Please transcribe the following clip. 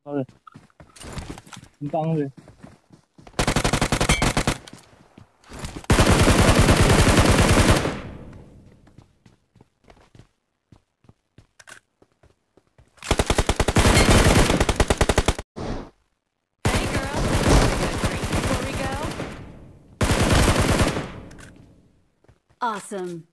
Sorry. Không tăng gì. Hey girl, want a drink before we go? Awesome.